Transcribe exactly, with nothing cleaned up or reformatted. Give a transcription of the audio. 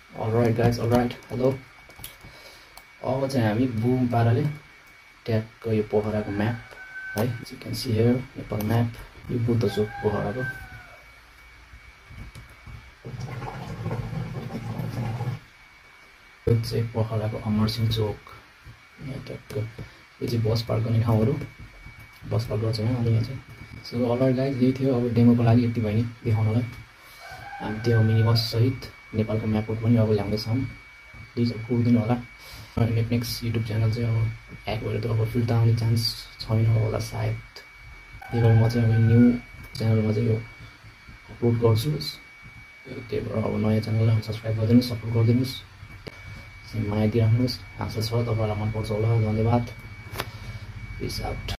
Alright guys, alright, hello. अब चाहिँ हामी बुम पाराले ट्यागको यो पोखराको म्याप है, you can see here Nepal map, यो बुद्ध चोक पोखराको यो चाहिँ पोखराको अमरसिंह चोक, यहाँ ट्यागको यो चाहिँ बस पार्क गर्ने ठाउँहरू, बस पार्क गर्छ यहाँ अनि यहाँ चाहिँ सो अलराइट गाइज, यही थियो अब डेमोको लागि यति भयो नि देखाउनलाई। हामी त्यो मिनी बस सहित नेपालको म्यापहरू पनि अब ल्याउँदैछौँ, प्लिज अब कुर्दिनु होला। नेपनेक्स युट्युब च्यानल चाहिँ अब ह्याक भएर त अब फिर्ता आउने चान्स छैन होला सायद, त्यही भएर म चाहिँ अब न्यू च्यानलमा चाहिँ यो अपलोड गर्छु। त्यही भएर अब नयाँ च्यानललाई सब्सक्राइब गरिदिनुहोस्, सपोर्ट गरिदिनुहोस्, माया दिइराख्नुहोस्। आशा छ तपाईँहरूलाई मनपर्छ होला। धन्यवाद, पिस आउट।